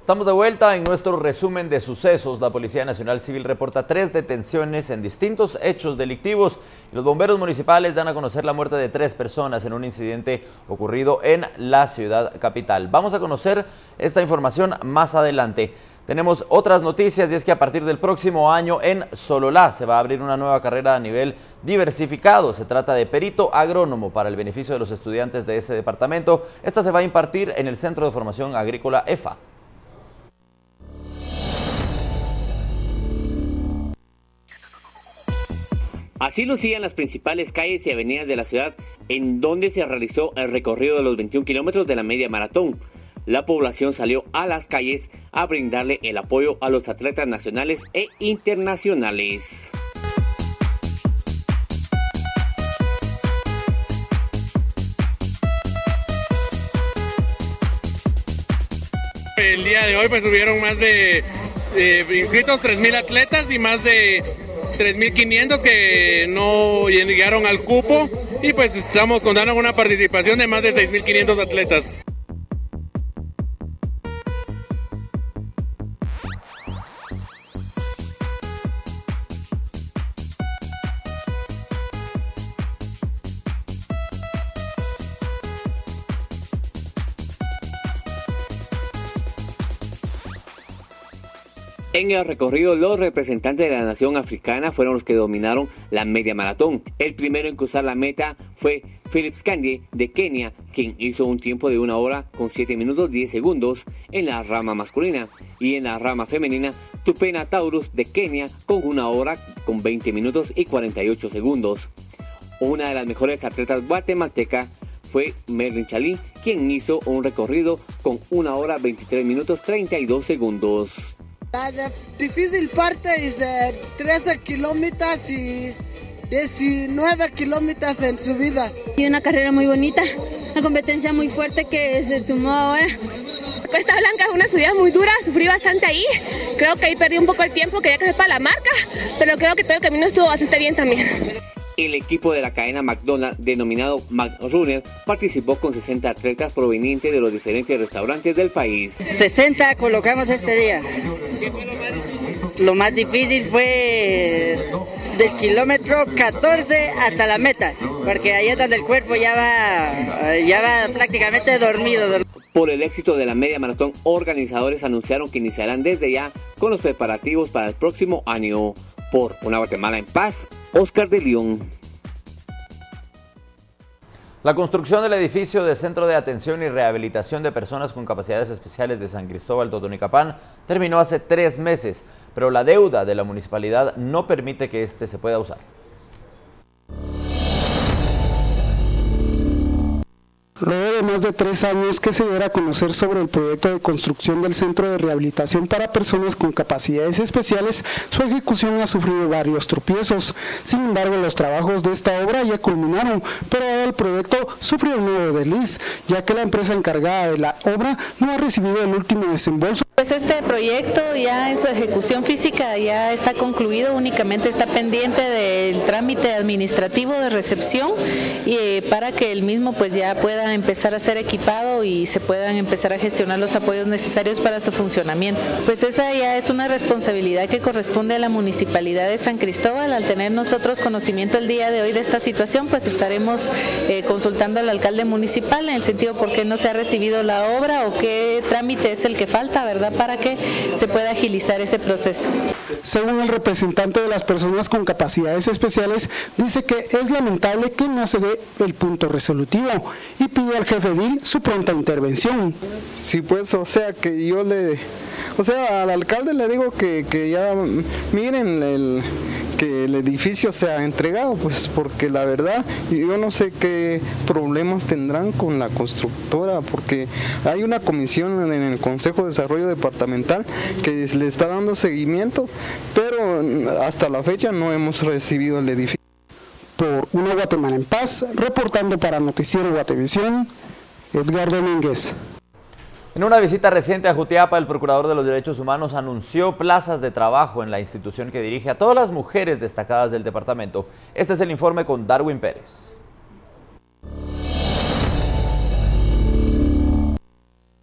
Estamos de vuelta en nuestro resumen de sucesos. La Policía Nacional Civil reporta 3 detenciones en distintos hechos delictivos. Los bomberos municipales dan a conocer la muerte de 3 personas en un incidente ocurrido en la ciudad capital. Vamos a conocer esta información más adelante. Tenemos otras noticias y es que a partir del próximo año en Sololá se va a abrir una nueva carrera a nivel diversificado. Se trata de perito agrónomo para el beneficio de los estudiantes de ese departamento. Esta se va a impartir en el Centro de Formación Agrícola EFA. Así lucían las principales calles y avenidas de la ciudad en donde se realizó el recorrido de los 21 kilómetros de la media maratón. La población salió a las calles a brindarle el apoyo a los atletas nacionales e internacionales. El día de hoy pues hubieron más de inscritos 3.000 atletas y más de 3.500 que no llegaron al cupo y pues estamos contando con una participación de más de 6.500 atletas. En el recorrido, los representantes de la nación africana fueron los que dominaron la media maratón. El primero en cruzar la meta fue Philip Scandi de Kenia, quien hizo un tiempo de 1 hora con 7 minutos 10 segundos en la rama masculina. Y en la rama femenina, Tupena Taurus de Kenia con 1 hora con 20 minutos y 48 segundos. Una de las mejores atletas guatemaltecas fue Merlin Chalí, quien hizo un recorrido con 1 hora 23 minutos 32 segundos. La difícil parte es de 13 kilómetros y 19 kilómetros en subidas. Y una carrera muy bonita, una competencia muy fuerte que se tomó ahora. Cuesta Blanca es una subida muy dura, sufrí bastante ahí. Creo que ahí perdí un poco el tiempo, quería que sepa la marca, pero creo que todo el camino estuvo bastante bien también. El equipo de la cadena McDonald's, denominado McRunner, participó con 60 atletas provenientes de los diferentes restaurantes del país. 60 colocamos este día. Lo más difícil fue del kilómetro 14 hasta la meta, porque ahí es donde el cuerpo ya va prácticamente dormido. Por el éxito de la media maratón, organizadores anunciaron que iniciarán desde ya con los preparativos para el próximo año. Por una Guatemala en paz, Oscar de León. La construcción del edificio de Centro de Atención y Rehabilitación de Personas con Capacidades Especiales de San Cristóbal Totonicapán terminó hace 3 meses, pero la deuda de la municipalidad no permite que este se pueda usar. Luego de más de 3 años que se diera a conocer sobre el proyecto de construcción del Centro de Rehabilitación para Personas con Capacidades Especiales, su ejecución ha sufrido varios tropiezos. Sin embargo, los trabajos de esta obra ya culminaron, pero ahora el proyecto sufrió un nuevo desliz, ya que la empresa encargada de la obra no ha recibido el último desembolso. Pues este proyecto ya en su ejecución física ya está concluido, únicamente está pendiente del trámite administrativo de recepción y para que el mismo pues ya pueda empezar a ser equipado y se puedan empezar a gestionar los apoyos necesarios para su funcionamiento. Pues esa ya es una responsabilidad que corresponde a la Municipalidad de San Cristóbal. Al tener nosotros conocimiento el día de hoy de esta situación, pues estaremos consultando al alcalde municipal en el sentido por qué no se ha recibido la obra o qué trámite es el que falta, ¿verdad?, para que se pueda agilizar ese proceso. Según el representante de las personas con capacidades especiales, dice que es lamentable que no se dé el punto resolutivo y pide al jefe edil su pronta intervención. Sí, pues, o sea, que yo al alcalde le digo que ya miren que el edificio sea entregado, pues porque la verdad yo no sé qué problemas tendrán con la constructora, porque hay una comisión en el Consejo de Desarrollo Departamental que le está dando seguimiento, pero hasta la fecha no hemos recibido el edificio. Por una Guatemala en paz, reportando para Noticiero Guatevisión, Edgar Domínguez. En una visita reciente a Jutiapa, el Procurador de los Derechos Humanos anunció plazas de trabajo en la institución que dirige a todas las mujeres destacadas del departamento. Este es el informe con Darwin Pérez.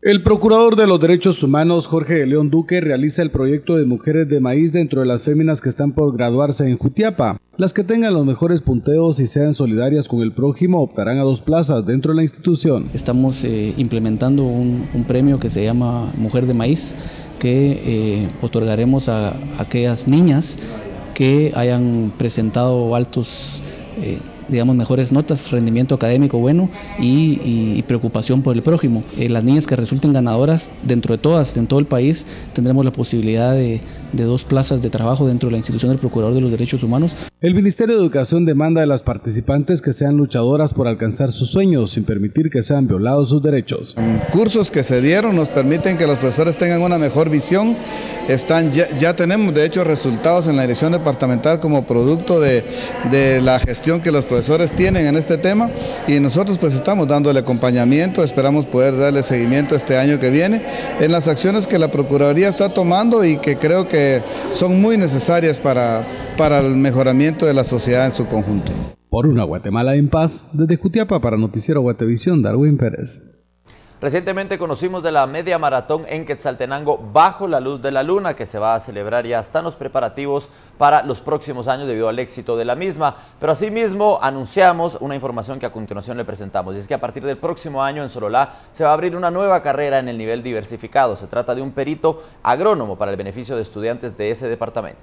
El procurador de los derechos humanos, Jorge de León Duque, realiza el proyecto de Mujeres de Maíz dentro de las féminas que están por graduarse en Jutiapa. Las que tengan los mejores punteos y sean solidarias con el prójimo optarán a 2 plazas dentro de la institución. Estamos implementando un premio que se llama Mujer de Maíz, que otorgaremos a aquellas niñas que hayan presentado altos mejores notas, rendimiento académico bueno y preocupación por el prójimo. Las niñas que resulten ganadoras, dentro de todas, en todo el país, tendremos la posibilidad de 2 plazas de trabajo dentro de la institución del Procurador de los Derechos Humanos. El Ministerio de Educación demanda de las participantes que sean luchadoras por alcanzar sus sueños, sin permitir que sean violados sus derechos. Cursos que se dieron nos permiten que los profesores tengan una mejor visión. Ya tenemos de hecho resultados en la dirección departamental como producto de la gestión que los profesores tienen en este tema, y nosotros pues estamos dándole acompañamiento, esperamos poder darle seguimiento este año que viene en las acciones que la Procuraduría está tomando y que creo que son muy necesarias para el mejoramiento de la sociedad en su conjunto. Por una Guatemala en paz, desde Jutiapa para Noticiero Guatevisión, Darwin Pérez. Recientemente conocimos de la media maratón en Quetzaltenango bajo la luz de la luna, que se va a celebrar. Ya están los preparativos para los próximos años debido al éxito de la misma, pero asimismo anunciamos una información que a continuación le presentamos, y es que a partir del próximo año en Sololá se va a abrir una nueva carrera en el nivel diversificado. Se trata de un perito agrónomo para el beneficio de estudiantes de ese departamento.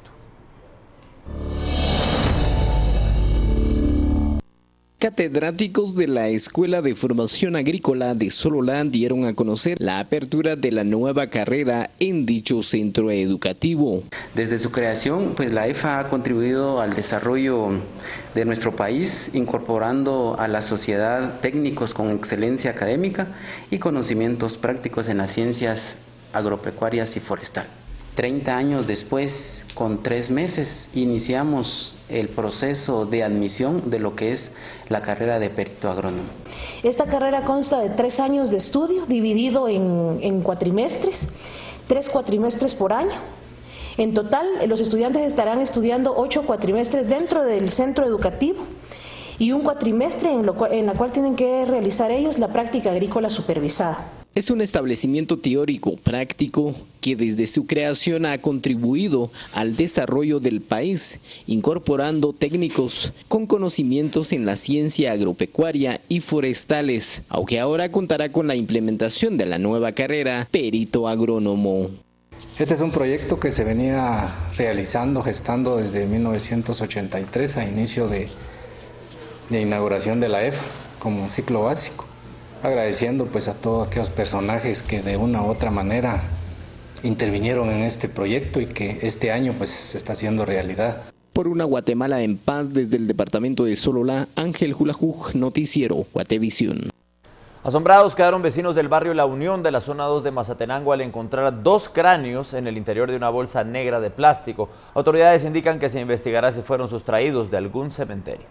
Catedráticos de la Escuela de Formación Agrícola de Sololá dieron a conocer la apertura de la nueva carrera en dicho centro educativo. Desde su creación, pues la EFA ha contribuido al desarrollo de nuestro país, incorporando a la sociedad técnicos con excelencia académica y conocimientos prácticos en las ciencias agropecuarias y forestal. 30 años después, con 3 meses, iniciamos el proceso de admisión de lo que es la carrera de perito agrónomo. Esta carrera consta de 3 años de estudio dividido en cuatrimestres, 3 cuatrimestres por año. En total, los estudiantes estarán estudiando 8 cuatrimestres dentro del centro educativo y un cuatrimestre en la cual tienen que realizar ellos la práctica agrícola supervisada. Es un establecimiento teórico práctico que desde su creación ha contribuido al desarrollo del país, incorporando técnicos con conocimientos en la ciencia agropecuaria y forestales, aunque ahora contará con la implementación de la nueva carrera perito agrónomo. Este es un proyecto que se venía gestando desde 1983 a inicio de inauguración de la EFA como ciclo básico. Agradeciendo pues a todos aquellos personajes que de una u otra manera intervinieron en este proyecto y que este año pues se está haciendo realidad. Por una Guatemala en paz, desde el departamento de Sololá, Ángel Julajuj, Noticiero Guatevisión. Asombrados quedaron vecinos del barrio La Unión de la zona 2 de Mazatenango al encontrar 2 cráneos en el interior de una bolsa negra de plástico. Autoridades indican que se investigará si fueron sustraídos de algún cementerio.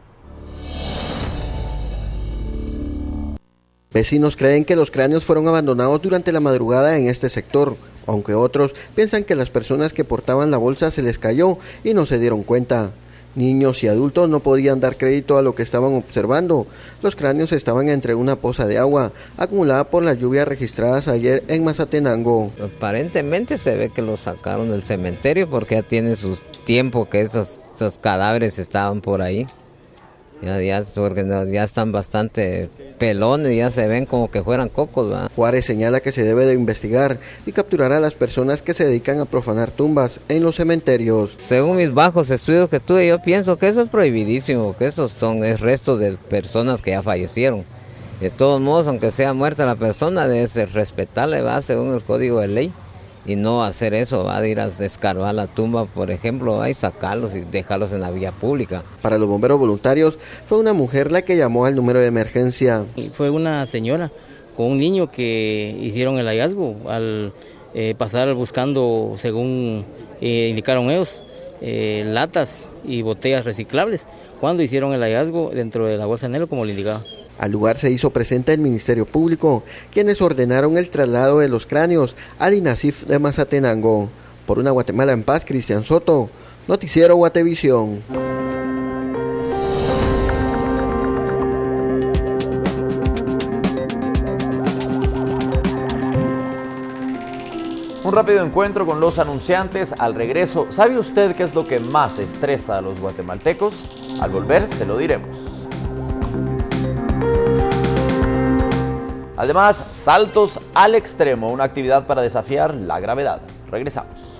Vecinos creen que los cráneos fueron abandonados durante la madrugada en este sector, aunque otros piensan que las personas que portaban la bolsa se les cayó y no se dieron cuenta. Niños y adultos no podían dar crédito a lo que estaban observando. Los cráneos estaban entre una poza de agua acumulada por las lluvias registradas ayer en Mazatenango. Aparentemente se ve que los sacaron del cementerio porque ya tiene su tiempo que esos cadáveres estaban por ahí. Ya están bastante pelones, ya se ven como que fueran cocos, ¿verdad? Juárez señala que se debe de investigar y capturar a las personas que se dedican a profanar tumbas en los cementerios. Según mis bajos estudios que tuve, yo pienso que eso es prohibidísimo, que esos son restos de personas que ya fallecieron. De todos modos, aunque sea muerta la persona, debe ser respetarle, ¿va? Según el código de ley. Y no hacer eso, va a ir a escarbar la tumba, por ejemplo, y sacarlos y dejarlos en la vía pública. Para los bomberos voluntarios, fue una mujer la que llamó al número de emergencia. Fue una señora con un niño que hicieron el hallazgo al pasar buscando, según indicaron ellos, latas y botellas reciclables, cuando hicieron el hallazgo dentro de la bolsa negra como le indicaba. Al lugar se hizo presente el Ministerio Público, quienes ordenaron el traslado de los cráneos al INASIF de Mazatenango. Por una Guatemala en paz, Cristian Soto, Noticiero Guatevisión. Un rápido encuentro con los anunciantes al regreso. ¿Sabe usted qué es lo que más estresa a los guatemaltecos? Al volver se lo diremos. Además, saltos al extremo, una actividad para desafiar la gravedad. Regresamos.